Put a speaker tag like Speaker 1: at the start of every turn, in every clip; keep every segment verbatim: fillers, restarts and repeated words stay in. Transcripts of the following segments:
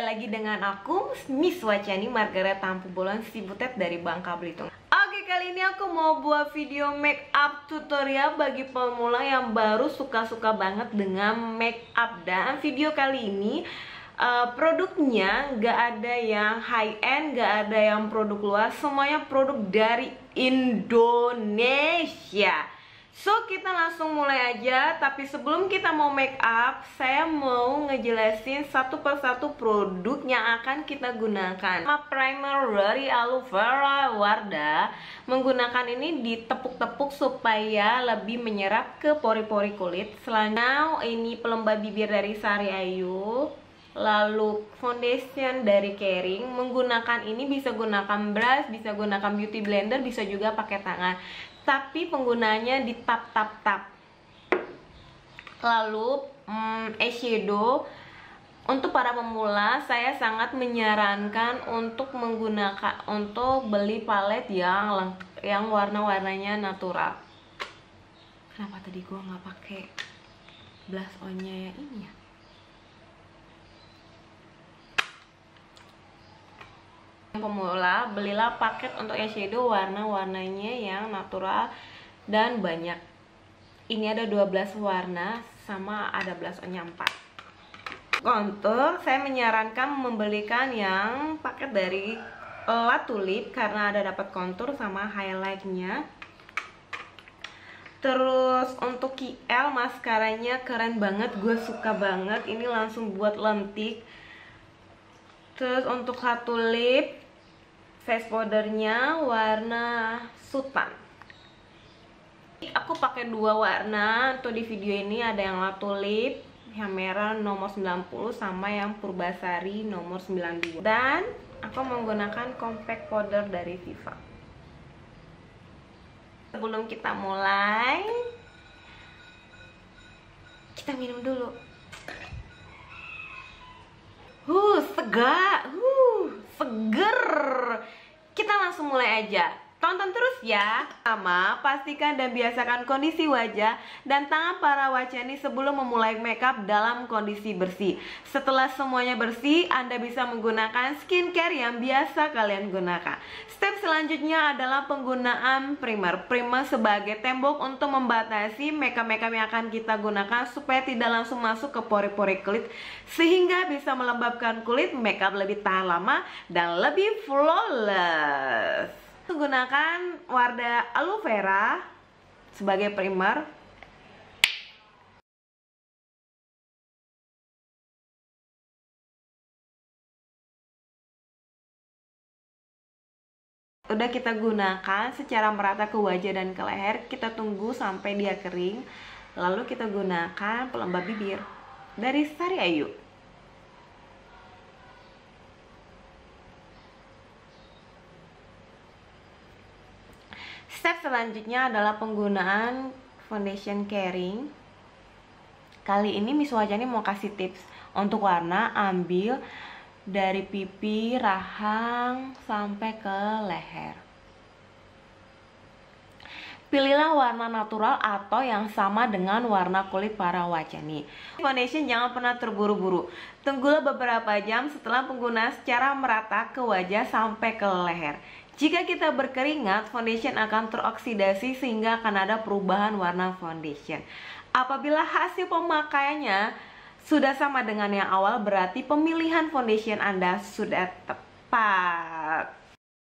Speaker 1: lagi dengan aku, Miss Wacani Margaret Tampu Bolon si butet dari Bangka Belitung. Oke, kali ini aku mau buat video make up tutorial bagi pemula yang baru suka-suka banget dengan make up. Dan video kali ini uh, produknya gak ada yang high end, gak ada yang produk luar, semuanya produk dari Indonesia. So, kita langsung mulai aja. Tapi sebelum kita mau make up, saya mau ngejelasin satu persatu produk yang akan kita gunakan. Sama primer dari Aloe Vera Wardah. Menggunakan ini ditepuk-tepuk supaya lebih menyerap ke pori-pori kulit. Selanjutnya ini pelembab bibir dari Sari Ayu. Lalu foundation dari Kering. Menggunakan ini bisa gunakan brush, bisa gunakan beauty blender, bisa juga pakai tangan. Tapi penggunanya di tap-tap-tap. Lalu hmm, eyeshadow. Untuk para pemula, saya sangat menyarankan untuk menggunakan untuk beli palet yang yang warna-warnanya natural. Kenapa tadi gua nggak pakai blush on-nya ya ini ya? Pemula, belilah paket untuk eyeshadow warna-warnanya yang natural dan banyak. Ini ada dua belas warna sama ada blush on-nya empat. Kontur, saya menyarankan membelikan yang paket dari La Tulip karena ada dapat kontur sama highlightnya. Terus untuk K L maskaranya keren banget, gue suka banget. Ini langsung buat lentik. Terus untuk La Tulip face powdernya warna sultan. Aku pakai dua warna. Tuh di video ini ada yang La Tulip, yang merah nomor sembilan puluh sama yang Purbasari nomor sembilan puluh dua. Dan aku menggunakan compact powder dari Viva. Sebelum kita mulai, kita minum dulu. Huh, segar, huh, seger. Kita langsung mulai aja. Tonton terus ya. Pertama, pastikan dan biasakan kondisi wajah dan tangan para Wacani sebelum memulai makeup dalam kondisi bersih. Setelah semuanya bersih, Anda bisa menggunakan skincare yang biasa kalian gunakan. Step selanjutnya adalah penggunaan primer. Primer sebagai tembok untuk membatasi makeup-makeup yang akan kita gunakan supaya tidak langsung masuk ke pori-pori kulit, sehingga bisa melembabkan kulit, makeup lebih tahan lama dan lebih flawless. Menggunakan Wardah Aloe Vera sebagai primer. Udah kita gunakan secara merata ke wajah dan ke leher. Kita tunggu sampai dia kering. Lalu kita gunakan pelembab bibir dari Sari Ayu. Step selanjutnya adalah penggunaan foundation Kering. Kali ini Miss Wacani mau kasih tips untuk warna. Ambil dari pipi, rahang, sampai ke leher. Pilihlah warna natural atau yang sama dengan warna kulit para Wacani. Foundation jangan pernah terburu-buru. Tunggulah beberapa jam setelah penggunaan secara merata ke wajah sampai ke leher. Jika kita berkeringat, foundation akan teroksidasi sehingga akan ada perubahan warna foundation. Apabila hasil pemakaiannya sudah sama dengan yang awal, berarti pemilihan foundation Anda sudah tepat.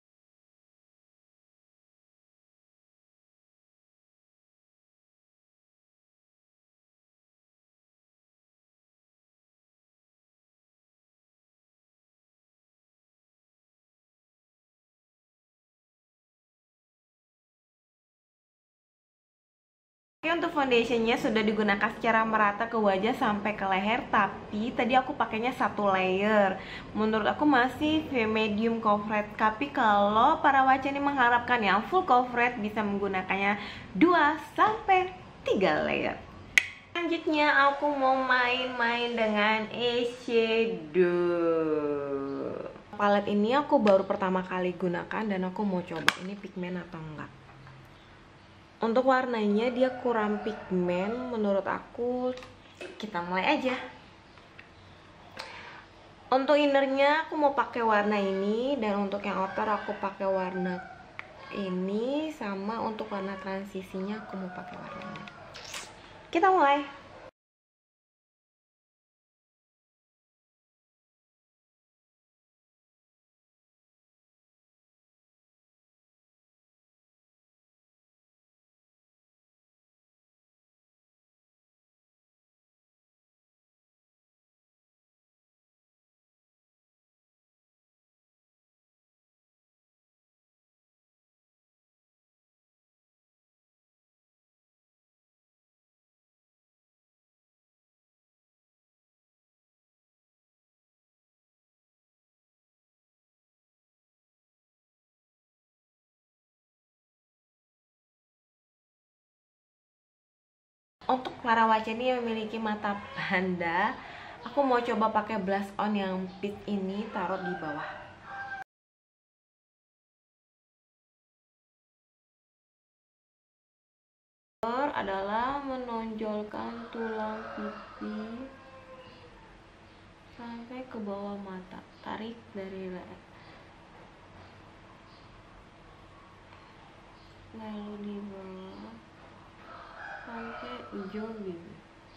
Speaker 1: Oke, untuk foundationnya sudah digunakan secara merata ke wajah sampai ke leher. Tapi tadi aku pakainya satu layer. Menurut aku masih medium coverage. Tapi kalau para Wacani mengharapkan yang full coverage, bisa menggunakannya dua sampai tiga layer. Selanjutnya aku mau main-main dengan eyeshadow. Palet ini aku baru pertama kali gunakan dan aku mau coba ini pigmen atau enggak. Untuk warnanya dia kurang pigmen menurut aku. Kita mulai aja. Untuk innernya aku mau pakai warna ini, dan untuk yang outer aku pakai warna ini, sama untuk warna transisinya aku mau pakai warna ini. Kita mulai. Untuk para wajah ini yang memiliki mata panda, aku mau coba pakai blush on yang peach ini, taruh di bawah. Adalah menonjolkan tulang pipi sampai ke bawah mata, tarik dari leher, lalu di bawah sampai ujung bibir.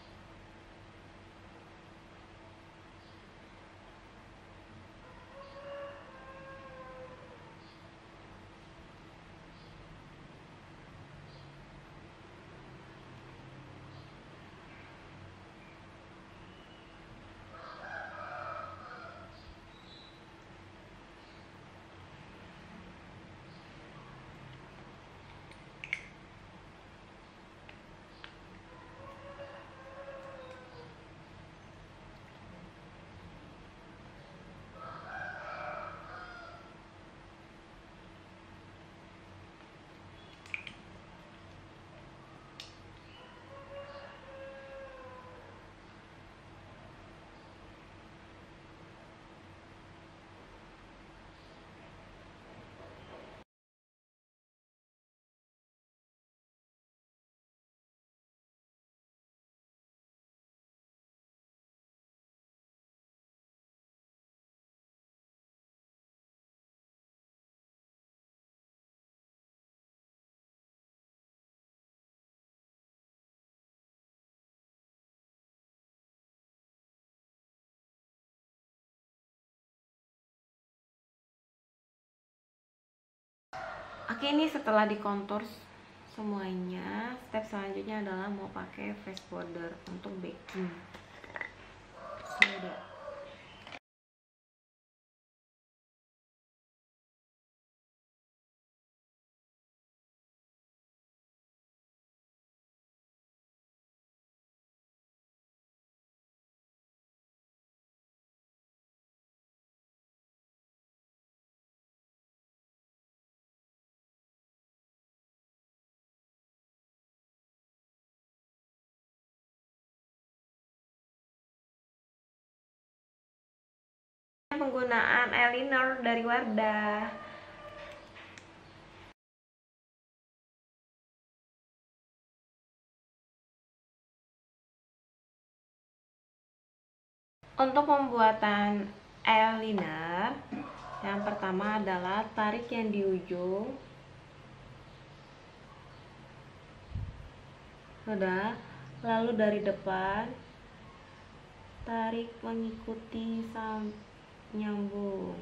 Speaker 1: Oke, ini setelah dikontur semuanya, step selanjutnya adalah mau pakai face powder untuk baking soda. Penggunaan eyeliner dari Wardah. Untuk pembuatan eyeliner, yang pertama adalah tarik yang di ujung. Sudah, lalu dari depan tarik mengikuti sampai nyambung.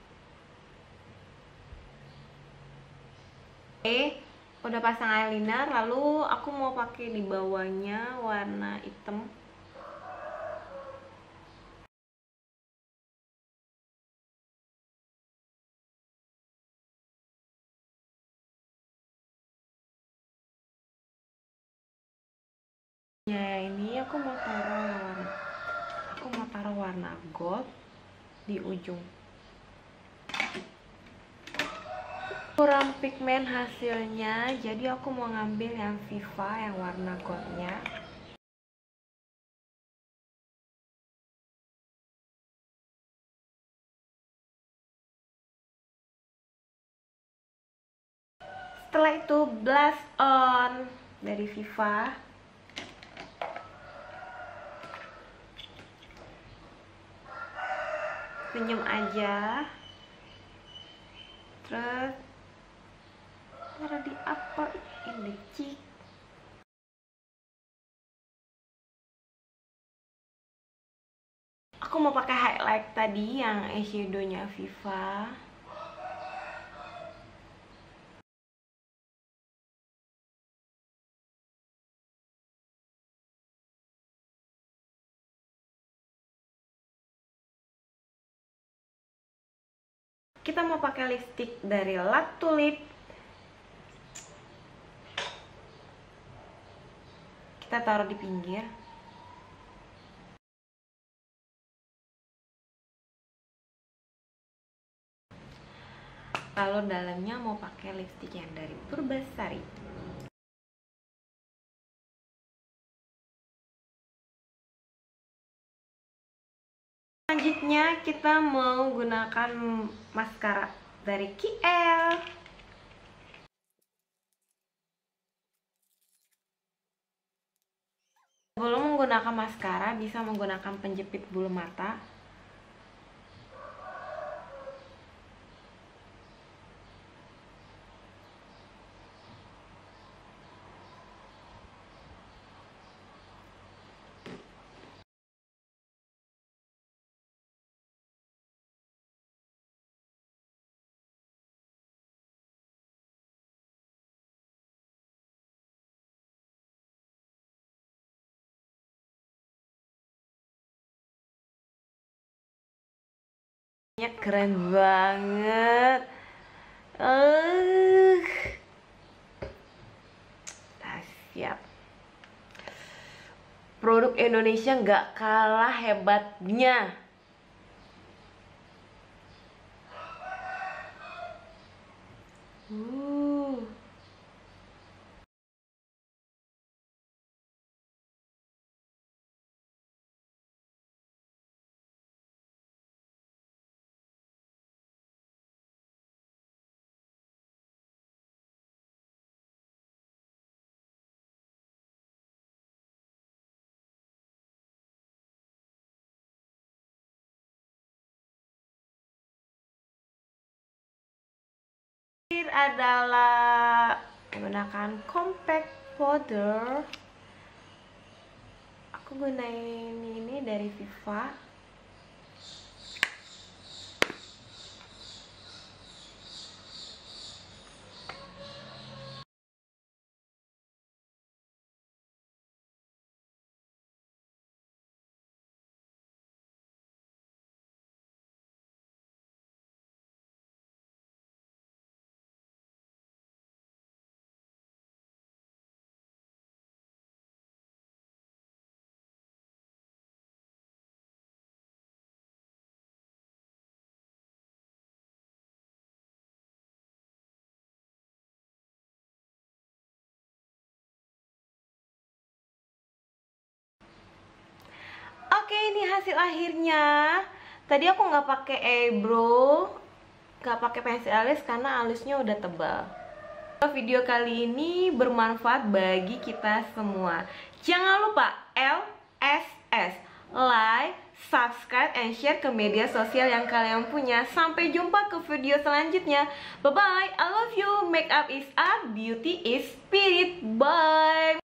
Speaker 1: Oke, udah pasang eyeliner, lalu aku mau pakai di bawahnya warna hitam. Ya, ini aku mau taruh warna aku mau taruh warna gold di ujung. Kurang pigmen hasilnya, jadi aku mau ngambil yang Viva yang warna goldnya. Setelah itu blush on dari Viva. senyum aja. Terus taruh di upper in the cheek. Aku mau pakai highlight tadi yang eyeshadow-nya Viva. Kita mau pakai lipstick dari La Tulip. Kita taruh di pinggir. Kalau dalamnya mau pakai lipstick yang dari Purbasari. Selanjutnya kita mau gunakan maskara dari K L. Sebelum menggunakan maskara, bisa menggunakan penjepit bulu mata. Keren banget. Uh. Nah, siap. Produk Indonesia nggak kalah hebatnya. Uh. Adalah menggunakan compact powder. Aku gunain ini dari Viva. Oke, ini hasil akhirnya. Tadi aku nggak pakai eyebrow, nggak pakai pensil alis karena alisnya udah tebal. Video kali ini bermanfaat bagi kita semua. Jangan lupa L S S, like, subscribe, and share ke media sosial yang kalian punya. Sampai jumpa ke video selanjutnya. Bye bye. I love you. Makeup is art, beauty is spirit. Bye.